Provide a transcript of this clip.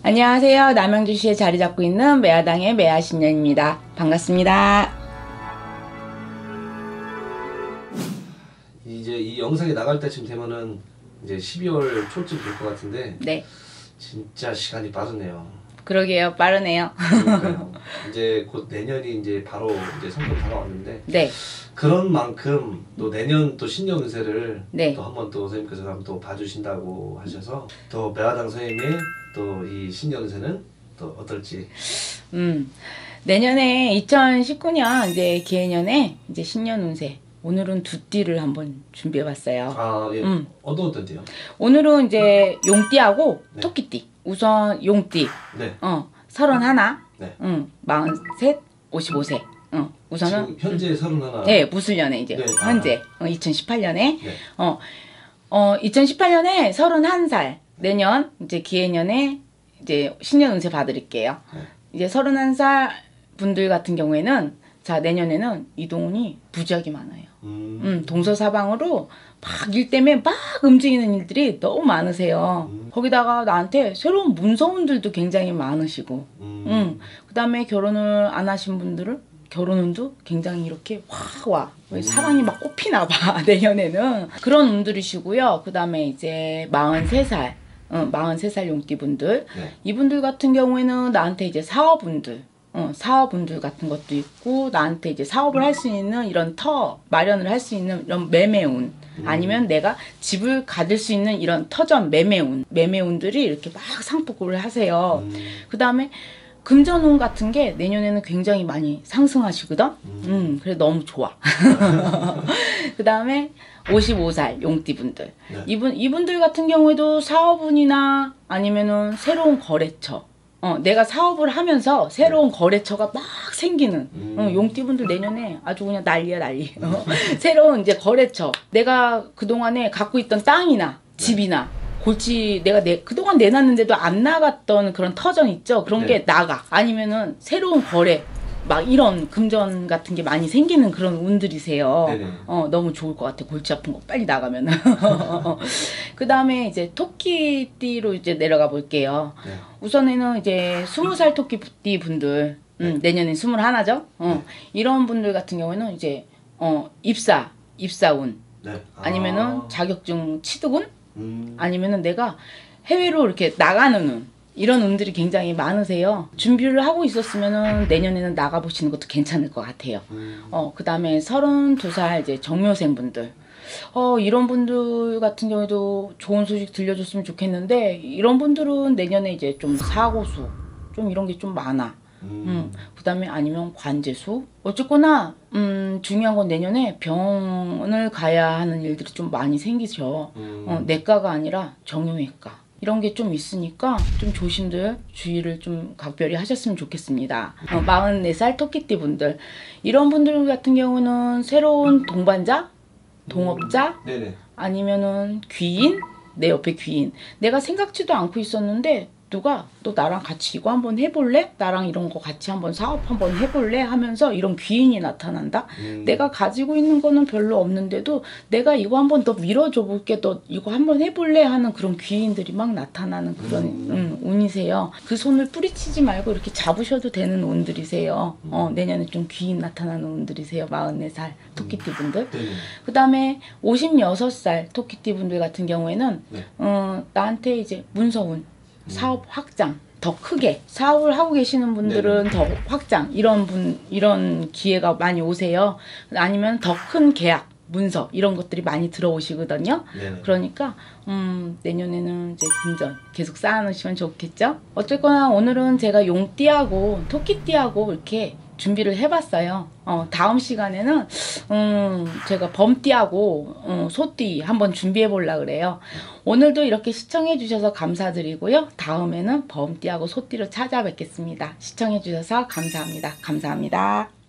안녕하세요. 남양주시에 자리 잡고 있는 매화당의 매화신년입니다. 반갑습니다. 이제 이 영상이 나갈 때쯤 되면은 이제 12월 초쯤 될 것 같은데 네. 진짜 시간이 빠르네요. 그러게요. 빠르네요. 그러니까요. 이제 곧 내년이 이제 바로 이제 성큼 다가왔는데 네. 그런 만큼 또 내년 또 신년 운세를 네. 또 한번 또 선생님께서 한번 또 봐주신다고 하셔서 또 매화당 선생님의 또 이 신년 운세는 또 어떨지. 내년에 2019년 이제 기해년에 이제 신년 운세. 오늘은 두 띠를 한번 준비해봤어요. 아, 예. 어떤 띠요? 오늘은 이제 용띠하고 네. 토끼띠. 우선 용띠. 네. 31. 네. 43, 55세. 우선은 지금 현재 31. 네, 무술년에 이제 네. 현재 2018년에 네. 2018년에 31살. 내년 이제 기해년에 이제 신년 운세 봐드릴게요. 네. 이제 31살 분들 같은 경우에는 자 내년에는 이동운이 무지하게 많아요. 동서사방으로 막 일 때문에 막 움직이는 일들이 너무 많으세요. 거기다가 나한테 새로운 문서운들도 굉장히 많으시고, 그 다음에 결혼을 안 하신 분들은 결혼운도 굉장히 이렇게 확 와. 사랑이 막 꽃피나 봐, 내년에는. 그런 운들이시고요. 그 다음에 이제 43살. 43살 용띠분들. 네. 이분들 같은 경우에는 나한테 이제 사업운들. 사업운들 같은 것도 있고, 나한테 이제 사업을 할 수 있는 이런 마련을 할 수 있는 이런 매매운. 아니면 내가 집을 가질 수 있는 이런 터전 매매운들이 이렇게 막 상복을 하세요. 그 다음에 금전운 같은 게 내년에는 굉장히 많이 상승하시거든? 그래 너무 좋아. 그 다음에 55살 용띠분들. 네. 이분들 같은 경우에도 사업운이나 아니면은 새로운 거래처. 내가 사업을 하면서 새로운 거래처가 막 생기는 용띠분들 내년에 아주 그냥 난리야 난리. 새로운 이제 거래처. 내가 그동안에 갖고 있던 땅이나 집이나 골치 내가 그동안 내놨는데도 안 나갔던 그런 터전 있죠. 그런 게 나가. 아니면은 새로운 거래. 막 이런 금전 같은 게 많이 생기는 그런 운들이세요. 네네. 너무 좋을 것 같아. 골치 아픈 거 빨리 나가면은. 그 다음에 이제 토끼띠로 이제 내려가 볼게요. 네. 우선에는 이제 20살 토끼띠 분들, 내년에 21죠. 이런 분들 같은 경우에는 이제 입사운, 네. 아니면은 자격증 취득운, 아니면은 내가 해외로 이렇게 나가는 운. 이런 운들이 굉장히 많으세요. 준비를 하고 있었으면은 내년에는 나가보시는 것도 괜찮을 것 같아요. 그 다음에 32살 이제 정묘생분들. 이런 분들 같은 경우에도 좋은 소식 들려줬으면 좋겠는데, 이런 분들은 내년에 이제 좀 사고수, 좀 이런 게 좀 많아. 그 다음에 아니면 관제수. 어쨌거나, 중요한 건 내년에 병원을 가야 하는 일들이 좀 많이 생기죠. 내과가 아니라 정형외과. 이런 게 좀 있으니까 좀 조심들 주의를 좀 각별히 하셨으면 좋겠습니다. 44살 토끼띠 분들. 이런 분들 같은 경우는 새로운 동반자, 동업자, 네네. 아니면은 귀인, 내 옆에 귀인. 내가 생각지도 않고 있었는데 누가 너 나랑 같이 이거 한번 해볼래? 나랑 이런 거 같이 한번 사업 한번 해볼래? 하면서 이런 귀인이 나타난다. 내가 가지고 있는 거는 별로 없는데도 내가 이거 한번 더 밀어줘 볼게. 너 이거 한번 해볼래? 하는 그런 귀인들이 막 나타나는 그런 운이세요. 그 손을 뿌리치지 말고 이렇게 잡으셔도 되는 운들이세요. 내년에 좀 귀인 나타나는 운들이세요. 44살 토끼띠 분들. 그 다음에 56살 토끼띠 분들 같은 경우에는 나한테 이제 문서운, 사업 확장, 더 크게 사업을 하고 계시는 분들은 더 확장, 이런 기회가 많이 오세요. 아니면 더 큰 계약, 문서 이런 것들이 많이 들어오시거든요. 그러니까 내년에는 이제 금전 계속 쌓아놓으시면 좋겠죠. 어쨌거나 오늘은 제가 용띠하고 토끼띠하고 이렇게 준비를 해봤어요. 다음 시간에는 제가 범띠하고 소띠 한번 준비해 보려고 그래요. 오늘도 이렇게 시청해 주셔서 감사드리고요. 다음에는 범띠하고 소띠로 찾아뵙겠습니다. 시청해 주셔서 감사합니다. 감사합니다.